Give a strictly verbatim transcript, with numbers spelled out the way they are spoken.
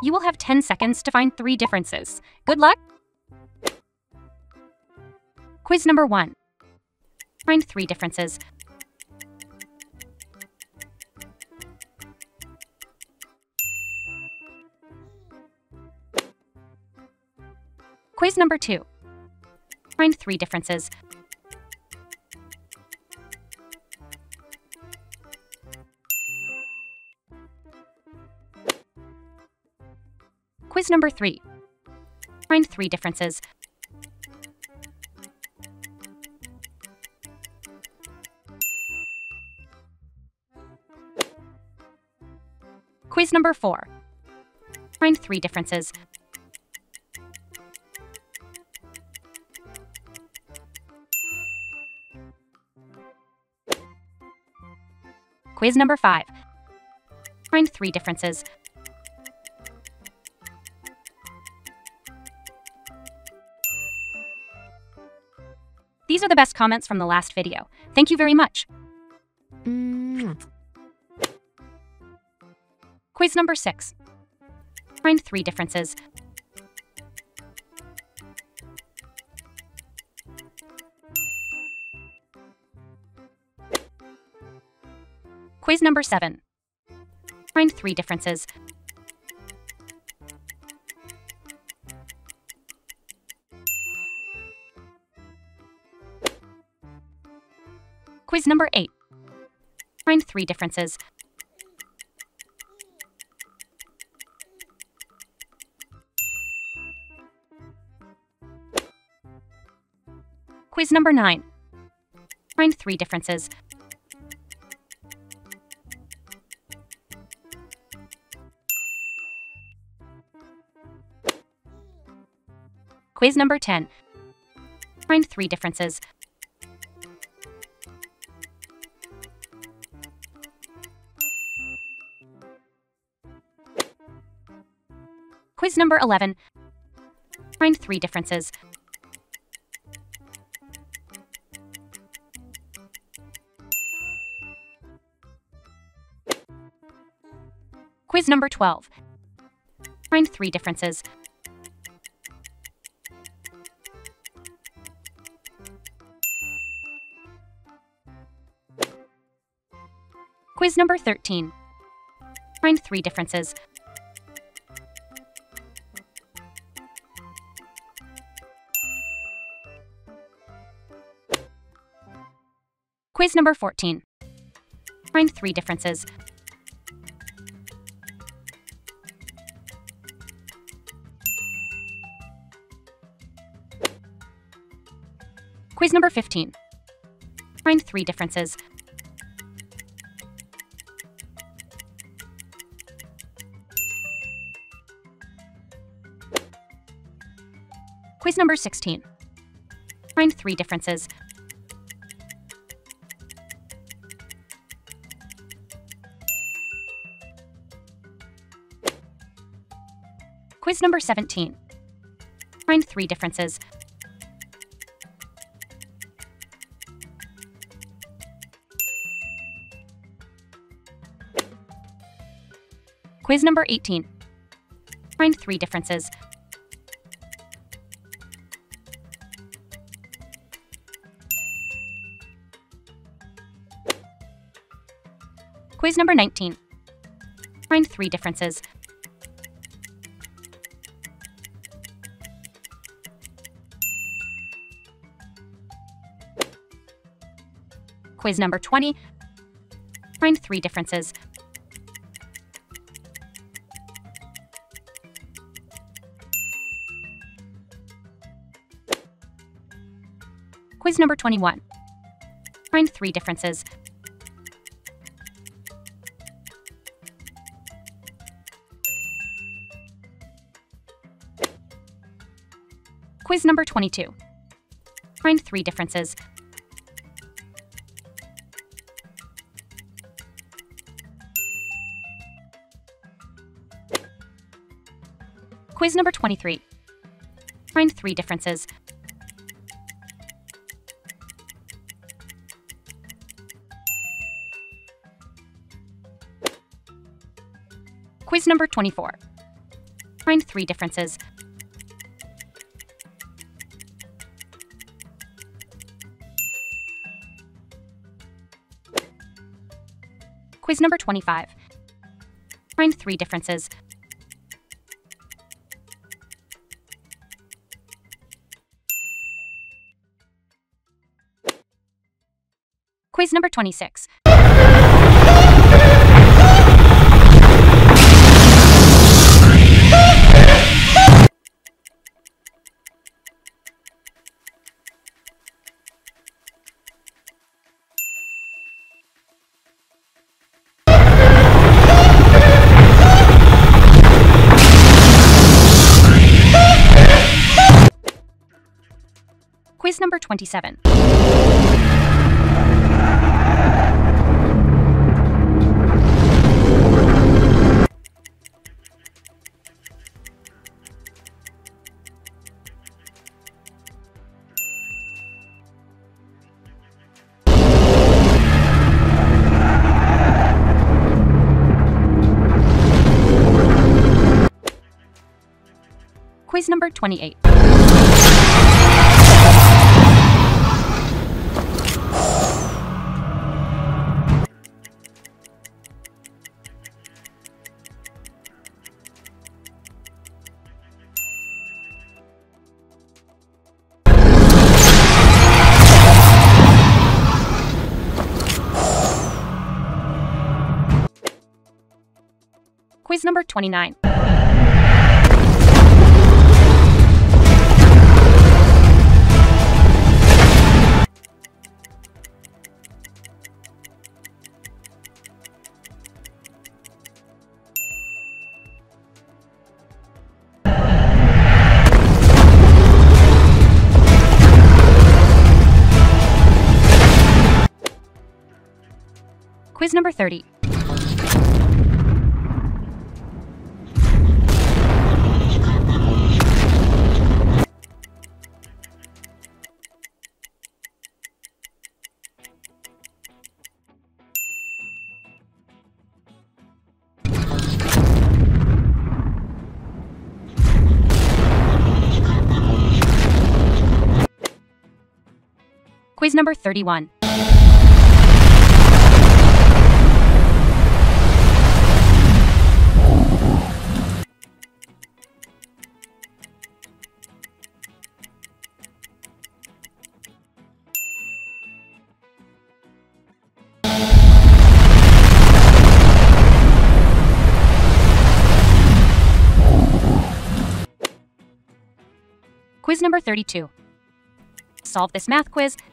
You will have ten seconds to find three differences. Good luck! Quiz number one. Find three differences. Quiz number two. Find three differences. Quiz number three. Find three differences. Quiz number four. Find three differences. Quiz number five. Find three differences. These are the best comments from the last video. Thank you very much. Mm. Quiz number six. Find three differences. Quiz number seven. Find three differences. Quiz number eight. Find three differences. Quiz number nine. Find three differences. Quiz number ten. Find three differences. Quiz number eleven. Find three differences. Quiz number twelve. Find three differences. Quiz number thirteen. Find three differences. Quiz number fourteen. Find three differences. Quiz number fifteen. Find three differences. Quiz number sixteen. Find three differences. Quiz number seventeen. Find three differences. Quiz number eighteen. Find three differences. Quiz number nineteen. Find three differences. Quiz number twenty. Find three differences. Quiz number twenty-one. Find three differences. Quiz number twenty-two. Find three differences. Quiz number twenty-three. Find three differences. Quiz number twenty-four. Find three differences. Quiz number twenty-five. Find three differences. Quiz number twenty-six. Quiz number twenty-seven. Quiz number twenty-eight. Quiz number twenty-nine. Quiz number thirty. Quiz number thirty-one. Quiz number thirty-two. Solve this math quiz